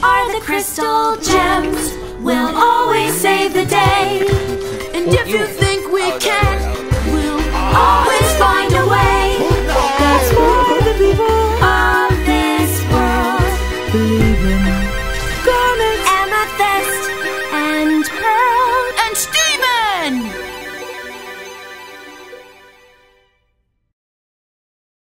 are the crystal gems. We'll always save the day. And if you think we can